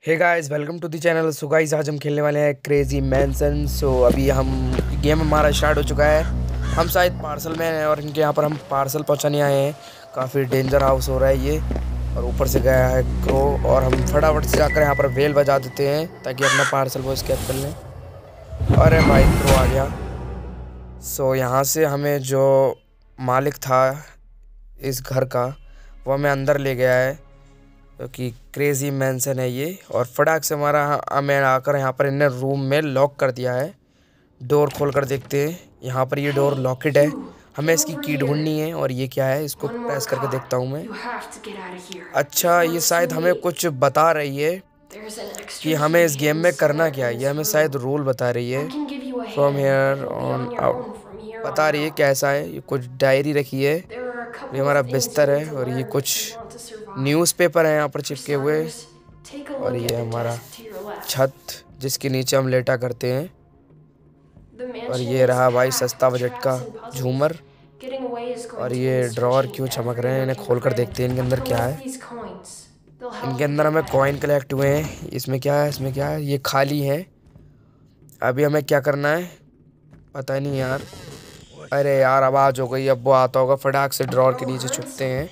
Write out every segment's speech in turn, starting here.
Hey guys, welcome to the channel. So guys, आज हम खेलने वाले हैं क्रेजी मैंसन। सो अभी हम गेम हमारा स्टार्ट हो चुका है। हम शायद पार्सल में हैं और इनके यहाँ पर हम पार्सल पहुँचाने आए हैं। काफ़ी डेंजर हाउस हो रहा है ये। और ऊपर से गया है क्रो और हम फटाफट से जाकर यहाँ पर बेल बजा देते हैं ताकि अपना पार्सल वो स्कैप कर लें। अरे भाई, क्रो आ गया। सो यहाँ से हमें जो मालिक था इस घर का वो हमें अंदर ले गया है, क्योंकि क्रेजी मैंसन है ये। और फटाक से हमारा हमें आकर यहाँ पर इन्हें रूम में लॉक कर दिया है। डोर खोल कर देखते हैं। यहाँ पर ये डोर लॉकेड है। हमें इसकी की ढूंढनी है। और ये क्या है, इसको प्रेस करके देखता हूँ मैं। अच्छा, ये शायद हमें कुछ बता रही है कि हमें इस गेम में करना क्या है। ये हमें शायद रूल बता रही है। फ्रॉम हेयर ऑन आउट बता रही है कैसा है। ये कुछ डायरी रखी है। ये हमारा बिस्तर है और ये कुछ न्यूज़पेपर है यहाँ पर चिपके हुए। और ये हमारा छत जिसके नीचे हम लेटा करते हैं। और ये रहा भाई सस्ता बजट का झूमर। और ये ड्रॉअर क्यों चमक रहे हैं, इन्हें खोल कर देखते हैं इनके अंदर क्या है। इनके अंदर हमें कॉइन कलेक्ट हुए हैं। इसमें क्या है, इसमें क्या है, ये खाली है। अभी हमें क्या करना है पता नहीं यार। अरे यार, आवाज़ हो गई। अब वो आता होगा। फटाक से ड्रॉअर के नीचे छुपते हैं।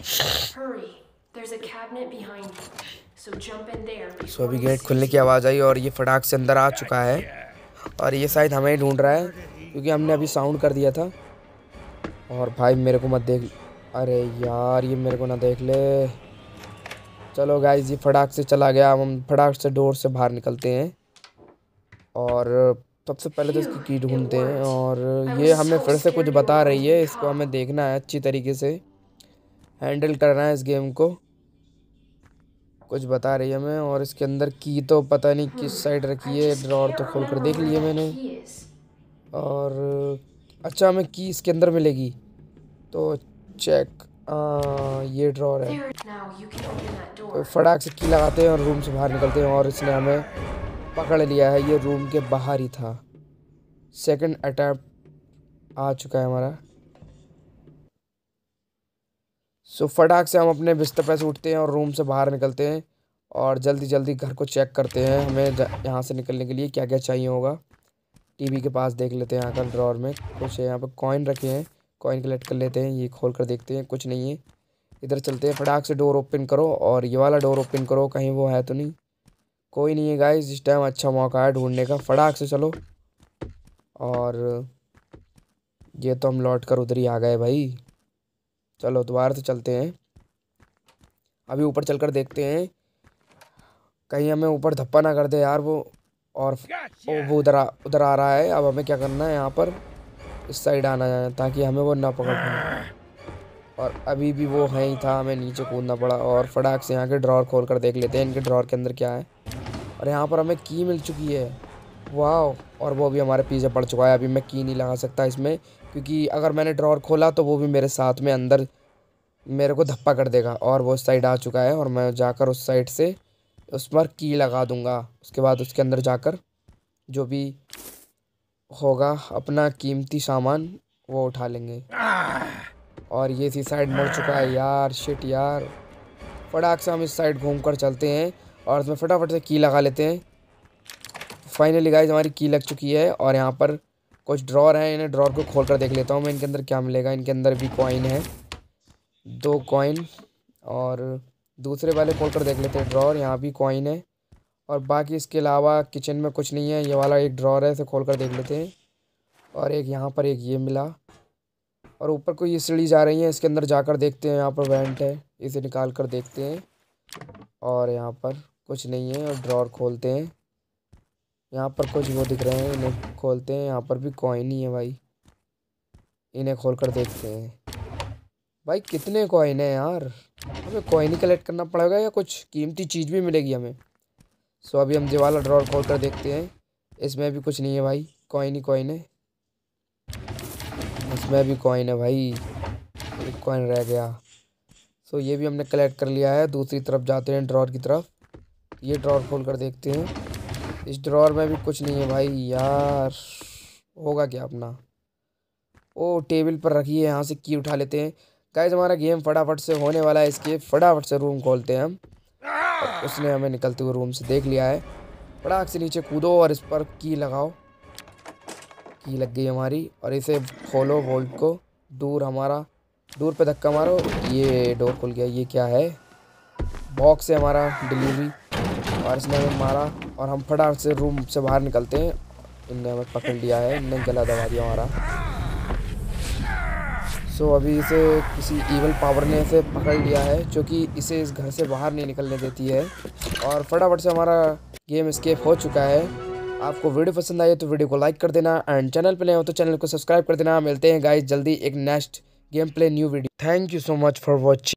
सो अभी गेट खुलने की आवाज़ आई और ये फटाक से अंदर आ चुका है। और ये शायद हमें ही ढूंढ रहा है क्योंकि हमने अभी साउंड कर दिया था। और भाई मेरे को मत देख। अरे यार, ये मेरे को ना देख ले। चलो गाइस, ये फटाक से चला गया। हम फटाक से डोर से बाहर निकलते हैं और सबसे पहले तो इसकी की ढूंढते हैं। और ये हमें फिर से कुछ बता रही है। इसको हमें देखना है, अच्छी तरीके से हैंडल करना है इस गेम को। कुछ बता रही है हमें। और इसके अंदर की तो पता नहीं किस साइड रखी है। ड्रॉअर तो खोल कर देख लिए मैंने। और अच्छा, हमें की इसके अंदर मिलेगी तो चेक। ये ड्रॉअर है। तो फटाक से की लगाते हैं और रूम से बाहर निकलते हैं। और इसने हमें पकड़ लिया है। ये रूम के बाहर ही था। सेकंड अटैम्प्ट आ चुका है हमारा। सो फटाक से हम अपने बिस्तर पर से उठते हैं और रूम से बाहर निकलते हैं। और जल्दी जल्दी घर को चेक करते हैं। हमें यहाँ से निकलने के लिए क्या क्या चाहिए होगा। टीवी के पास देख लेते हैं। यहाँ का ड्रॉअर में कुछ है, यहाँ पर कॉइन रखे हैं। कॉइन कलेक्ट कर लेते हैं। ये खोल कर देखते हैं, कुछ नहीं है। इधर चलते हैं। फटाक से डोर ओपन करो और ये वाला डोर ओपन करो, कहीं वो है तो नहीं। कोई नहीं है गाइस, इस टाइम अच्छा मौका है ढूंढने का। फटाक से चलो। और ये तो हम लौट कर उधर ही आ गए भाई। चलो दोबारा से चलते हैं। अभी ऊपर चलकर देखते हैं कहीं हमें ऊपर धप्पा ना कर दे यार वो। और वो उधर आ रहा है। अब हमें क्या करना है, यहाँ पर इस साइड आना है ताकि हमें वो ना पकड़ पाए। और अभी भी वो है ही था, हमें नीचे कूदना पड़ा। और फटाक से यहाँ के ड्रॉअर खोल कर देख लेते हैं इनके ड्रॉअर के अंदर क्या है। और यहाँ पर हमें की मिल चुकी है। वाह, और वो भी हमारे पीछे पड़ चुका है। अभी मैं की नहीं लगा सकता इसमें, क्योंकि अगर मैंने ड्रॉअर खोला तो वो भी मेरे साथ में अंदर मेरे को धप्पा कर देगा। और वो उस साइड आ चुका है और मैं जाकर उस साइड से उस पर की लगा दूंगा। उसके बाद उसके अंदर जाकर जो भी होगा अपना कीमती सामान वो उठा लेंगे। और ये इसी साइड मुड़ चुका है यार। शिट यार, फटाक से हम इस साइड घूम कर चलते हैं और उसमें फटाफट से की लगा लेते हैं। फाइनली गाइस, हमारी की लग चुकी है। और यहाँ पर कुछ ड्रॉअर हैं, इन्हें ड्रॉअर को खोल कर देख लेता हूँ मैं। इनके अंदर क्या मिलेगा। इनके अंदर भी कॉइन है, 2 कॉइन। और दूसरे वाले खोल कर देख लेते हैं ड्रॉअर, यहाँ भी कॉइन है। और बाकी इसके अलावा किचन में कुछ नहीं है। ये वाला एक ड्रॉअर है, इसे खोल कर देख लेते हैं। और एक यहाँ पर एक ये मिला। और ऊपर को ये सीढ़ी जा रही है, इसके अंदर जाकर देखते हैं। यहाँ पर वेंट है, इसे निकाल कर देखते हैं। और यहाँ पर कुछ नहीं है। और ड्रॉअर खोलते हैं, यहाँ पर कुछ वो दिख रहे हैं, इन्हें खोलते हैं। यहाँ पर भी कॉइन ही है भाई, इन्हें खोल कर देखते हैं। भाई कितने कॉइन है यार, हमें कॉइन ही कलेक्ट करना पड़ेगा या कुछ कीमती चीज़ भी मिलेगी हमें। सो अभी हम ये वाला ड्रॉअर खोल कर देखते हैं। इसमें भी कुछ नहीं है भाई, कॉइन ही कॉइन है। इसमें भी कॉइन है भाई, एक कॉइन रह गया। सो ये भी हमने कलेक्ट कर लिया है। दूसरी तरफ जाते हैं, ड्रॉअर की तरफ। ये ड्रॉअर खोल कर देखते हैं। इस ड्रॉअर में भी कुछ नहीं है भाई यार। होगा क्या अपना। ओ, टेबल पर रखी है, यहाँ से की उठा लेते हैं। गाइस, हमारा गेम फटाफट से होने वाला है। इसके फटाफट से रूम खोलते हैं हम। और उसने हमें निकलते हुए रूम से देख लिया है। फटाक से नीचे कूदो और इस पर की लगाओ। की लग गई हमारी, और इसे खोलो वोल्ट को। दूर पे धक्का मारो, ये डोर खुल गया। ये क्या है? बॉक्स है हमारा डिलीवरी, और इसने हमें मारा और हम फटाक से रूम से बाहर निकलते हैं। इनने हमें पकड़ लिया है, इनने गला दबा दिया हमारा। सो अभी इसे किसी इवल पावर ने इसे पकड़ लिया है, जो कि इसे इस घर से बाहर नहीं निकलने देती है। और फटाफट से हमारा गेम एस्केप हो चुका है। आपको वीडियो पसंद आई तो वीडियो को लाइक कर देना, एंड चैनल पे नए हो तो चैनल को सब्सक्राइब कर देना। मिलते हैं गाइस जल्दी एक next game play new video. Thank you so much for watching.